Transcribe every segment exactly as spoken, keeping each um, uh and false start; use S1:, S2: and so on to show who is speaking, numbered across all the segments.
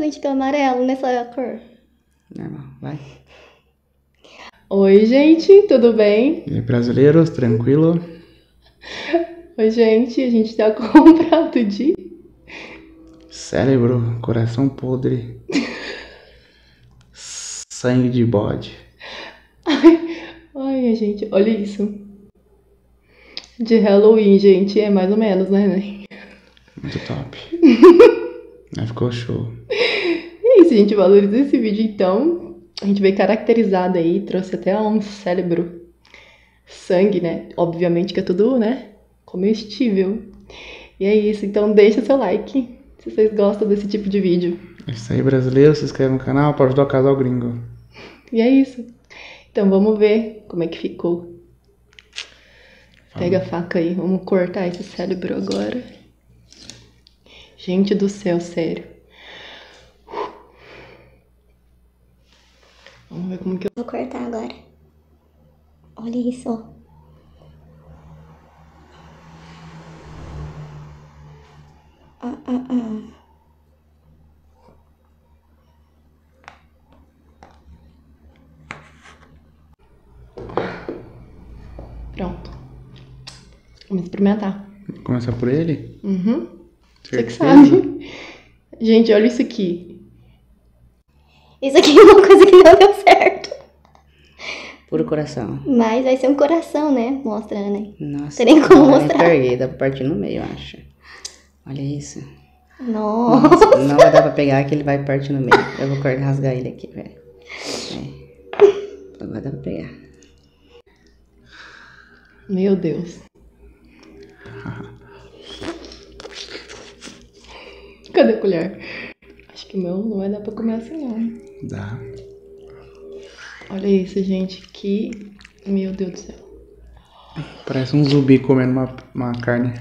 S1: dentes ficam amarelos nessa cor?
S2: Normal, vai.
S3: Oi, gente, tudo bem?
S2: E aí, brasileiros, tranquilo?
S3: Oi, gente, a gente tá com um prato de...
S2: Cérebro, coração podre, sangue de bode.
S3: Ai, gente, olha isso. De Halloween, gente, é mais ou menos, né, né?
S2: Muito top. Aí ficou show.
S3: E é isso, gente, valoriza esse vídeo, então. A gente veio caracterizado aí, trouxe até um cérebro, sangue, né? Obviamente que é tudo, né, comestível. E é isso, então deixa seu like se vocês gostam desse tipo de vídeo.
S2: É isso aí, brasileiro, se inscreve no canal para ajudar o casal gringo.
S3: E é isso. Então vamos ver como é que ficou. Pega a faca aí, vamos cortar esse cérebro agora. Gente do céu, sério. Vamos ver como que eu...
S1: Vou cortar agora. Olha isso, ó. Ah, ah, ah.
S3: Pronto. Vamos experimentar.
S2: Vou começar por ele?
S3: Uhum. Você que
S2: Certeza?
S3: sabe. Gente, olha isso aqui.
S1: Isso aqui é uma coisa que não deu certo.
S2: Puro coração.
S1: Mas vai ser um coração, né? Mostrando, né?
S2: Nossa.
S1: Tem nem como
S2: não,
S1: mostrar.
S2: Nem peguei, dá pra partir no meio, eu acho. Olha isso.
S1: Nossa.
S2: Nossa, não vai dar pra pegar que ele vai partir no meio. Eu vou cortar, rasgar ele aqui, velho. É. Agora dá pra pegar.
S3: Meu Deus. Cadê a colher? Acho que o meu não vai dar pra comer assim, não.
S2: Dá.
S3: Olha isso, gente. Que... Meu Deus do céu.
S2: Parece um zumbi comendo uma, uma carne.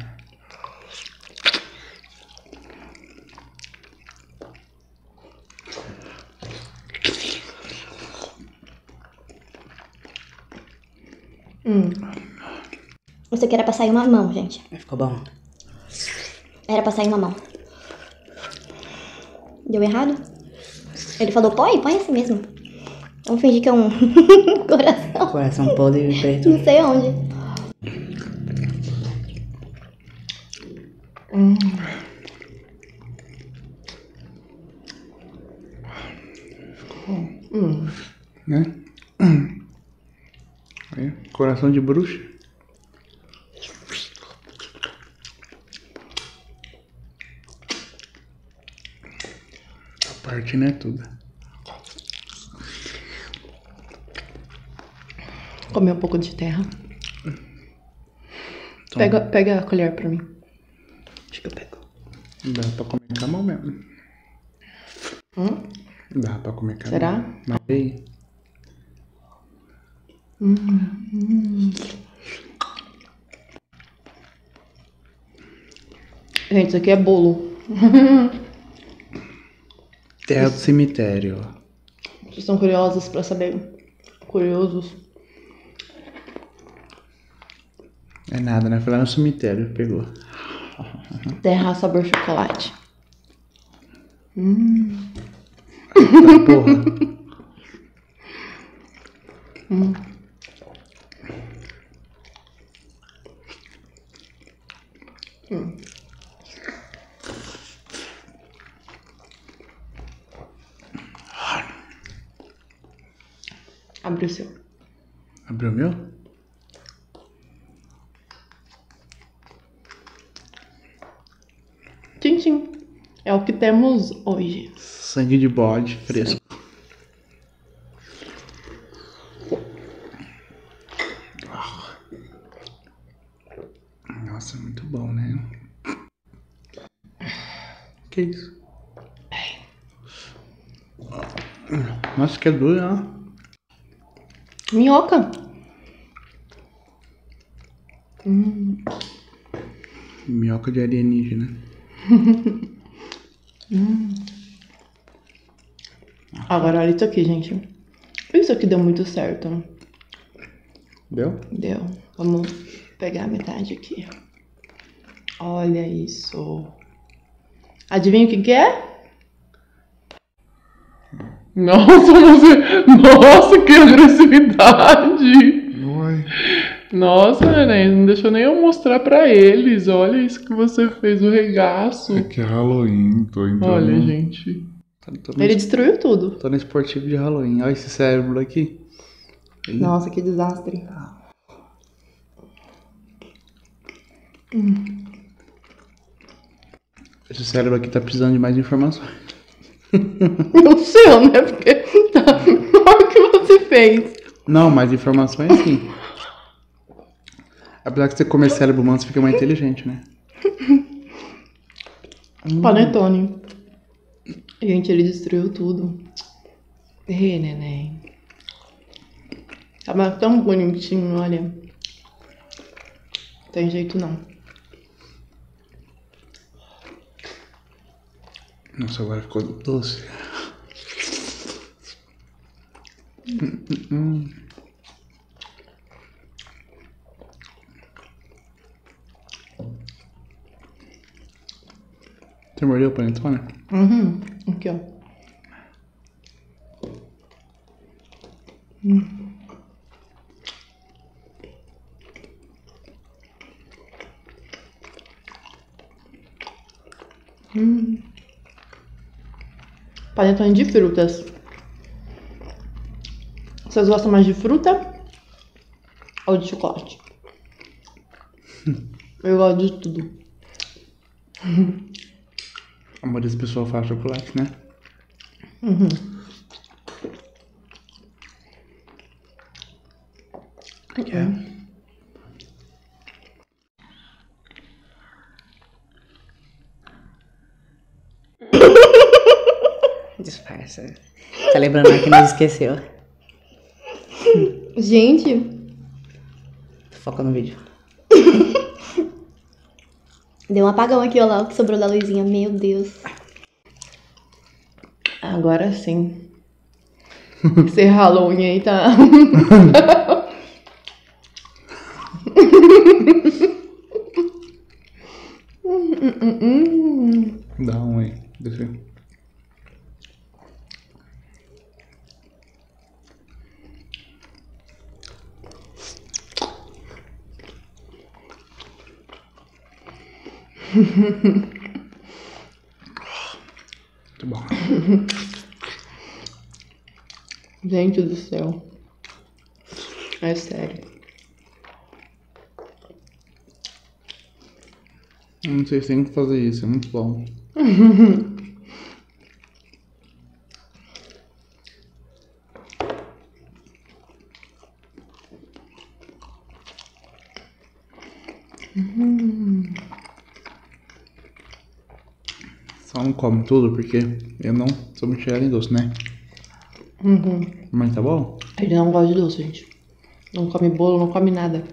S3: Hum.
S1: Isso aqui era pra sair uma mão, gente.
S2: Ficou bom?
S1: Era pra sair uma mão. Deu errado? Ele falou, põe, põe assim mesmo. Vamos fingir que é um coração.
S2: Coração podre e preto.
S1: Não sei onde.
S3: Hum. Hum.
S2: Né? Aí, coração de bruxa. A parte não é tudo.
S3: Comer um pouco de terra.
S2: Então,
S3: Pega, pega a colher pra mim. Acho que eu pego.
S2: dá pra comer com a mão mesmo.
S3: Hum?
S2: Dá pra comer com a
S3: Será?
S2: mão. Mas aí,
S3: Hum, hum. Gente, isso aqui é bolo.
S2: terra do cemitério.
S3: Vocês estão curiosos pra saber? Curiosos?
S2: É nada, né? Foi lá no cemitério, pegou.
S3: Terra sabor chocolate. Hum.
S2: Tá, porra.
S3: Hum. Hum. Abre o seu.
S2: Abriu o meu?
S3: Tchim, tchim. É o que temos hoje.
S2: Sangue de bode fresco. Nossa, muito bom, né? Que isso? Nossa, que é duro, ó.
S3: Minhoca. Hum.
S2: Minhoca de alienígena.
S3: Hum. Agora olha isso aqui, gente. Isso aqui deu muito certo.
S2: Deu?
S3: Deu. Vamos pegar a metade aqui. Olha isso. Adivinha o que que é?
S4: Nossa, você... Nossa, que agressividade!
S5: Oi.
S4: Nossa, neném, não deixou nem eu mostrar pra eles. Olha isso que você fez, o regaço.
S5: É que é Halloween, tô entrando.
S4: Olha, gente.
S2: Tô, tô no,
S3: Ele destruiu tudo.
S2: tô no esportivo de Halloween. Olha esse cérebro aqui. Ele-
S3: Nossa, que desastre.
S2: Esse cérebro aqui tá precisando de mais informações.
S3: O seu, né? Porque tá. Olha o que você fez.
S2: Não, mais informações sim. Apesar que você comer cérebro humano, você fica mais inteligente, né?
S3: Panetone. Gente, ele destruiu tudo. Ei, neném. Tava tão bonitinho, olha. Tem jeito não.
S2: Nossa, agora ficou doce. Você mordeu o panetone?
S3: Uhum. Aqui, ó. Hum. Hum. Panetone de frutas. Vocês gostam mais de fruta ou de chocolate? Eu gosto de tudo.
S2: A maioria das pessoas faz chocolate, né?
S3: Uhum.
S2: É. Disfarça. Tá lembrando que nós esqueceu.
S3: Gente,
S2: Foca no vídeo.
S1: Deu um apagão aqui, ó lá, o que sobrou da luzinha. Meu Deus.
S3: agora sim. Esse Halloween aí tá.
S2: Dá um aí. Deixa eu. Muito bom.
S3: Gente do céu. É sério.
S2: Eu não sei se tem que fazer isso, é muito bom. Só não come tudo porque eu não sou muito chegado em doce, né?
S3: Uhum.
S2: Mas tá bom?
S3: Ele não gosta de doce, gente. Não come bolo, não come nada.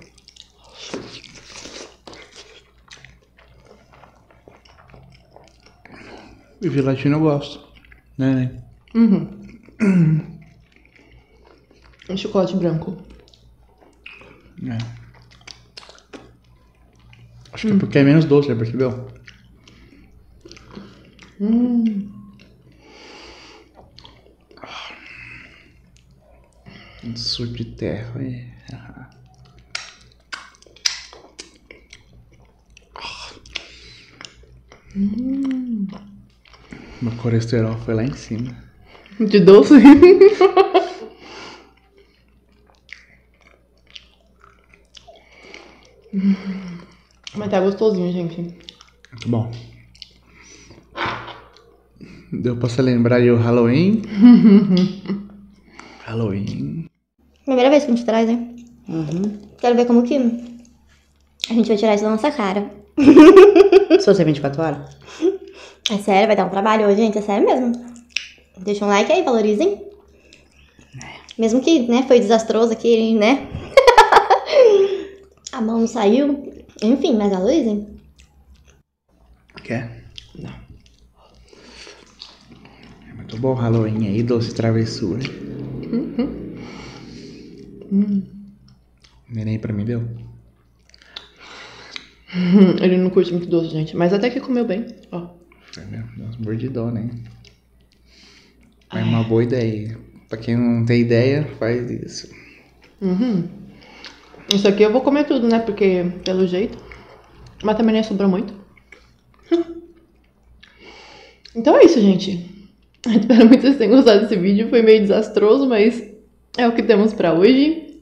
S2: E gelatina eu gosto. Né, né?
S3: Uhum. Um chocolate branco.
S2: É. Acho que é porque é menos doce, já percebeu?
S3: Hum.
S2: Suco de terra. É.
S3: Hum.
S2: Meu colesterol foi lá em cima.
S3: De doce? Mas tá gostosinho, gente.
S2: Muito bom. Deu pra você lembrar aí o Halloween? Halloween.
S1: Primeira vez que a gente traz, né?
S2: Uhum.
S1: Quero ver como que a gente vai tirar isso da nossa cara.
S2: Se você é vinte e quatro horas?
S1: É sério, vai dar um trabalho hoje, gente. É sério mesmo. Deixa um like aí, valorizem. Mesmo que, né, foi desastroso aqui, né? A mão não saiu. Enfim, mas valorizem.
S2: Quer? Não. É muito bom o Halloween aí, doce travessura.
S3: Uhum. Hum.
S2: Neném pra mim deu.
S3: Ele não curte muito doce, gente. Mas até que comeu bem. Ó.
S2: É mesmo, deu umas mordidonas, hein? É uma boa ideia. Pra quem não tem ideia, faz isso.
S3: Uhum. Isso aqui eu vou comer tudo, né? Porque, pelo jeito. Mas também nem sobrou muito. Então é isso, gente. Espero muito que vocês tenham gostado desse vídeo. Foi meio desastroso, mas é o que temos pra hoje.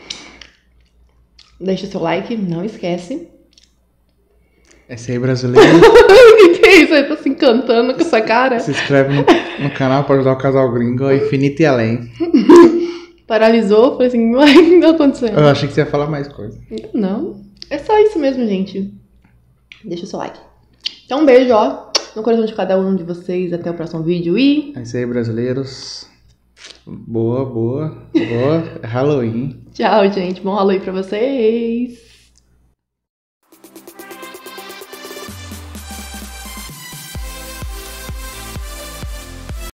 S3: Deixa seu like, não esquece.
S2: Esse aí brasileiro.
S3: O que é isso? Ele tá se encantando com essa cara.
S2: Se inscreve no, no canal pra ajudar o casal gringo ao infinito e além.
S3: Paralisou, falei assim, uai, o que tá acontecendo?
S2: Eu achei que você ia falar mais coisa.
S3: Não, é só isso mesmo, gente. Deixa o seu like. Então um beijo, ó, no coração de cada um de vocês. Até o próximo vídeo e...
S2: É isso aí, brasileiros. Boa, boa, boa. Halloween.
S3: Tchau, gente. Bom Halloween pra vocês.